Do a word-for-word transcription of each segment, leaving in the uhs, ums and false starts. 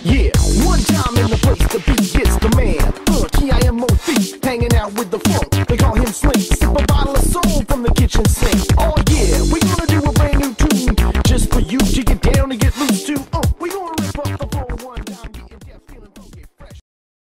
Yeah, one time in the place to be, it's the man. Uh, T I M O C, hanging out with the funk. They call him Slink. Sip a bottle of soul from the kitchen sink. Oh yeah, we gonna do a brand new tune just for you to get down and get loose too. Uh, we gonna rip up the floor one time, getting deaf, feeling funky, fresh.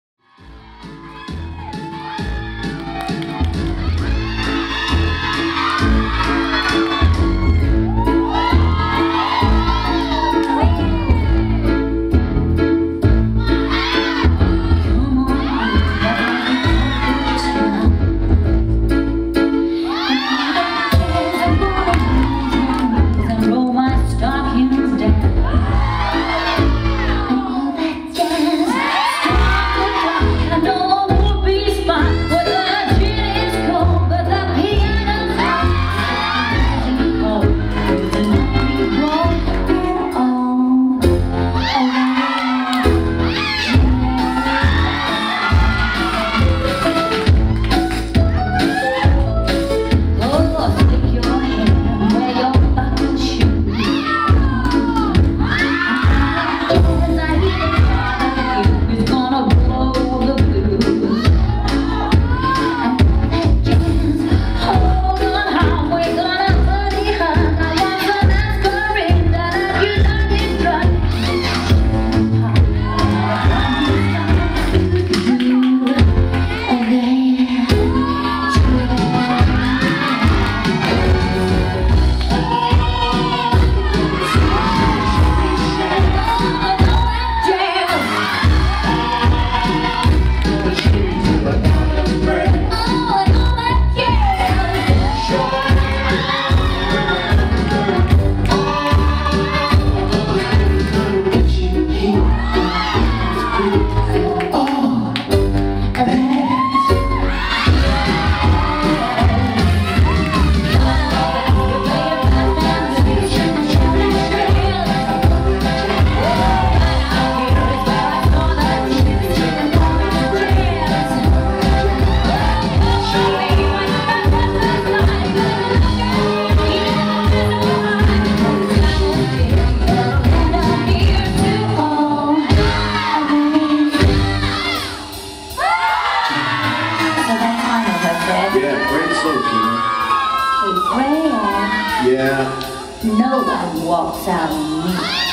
Yeah, great slow, Tina. Hey, Graham. Yeah. No one walks out on me.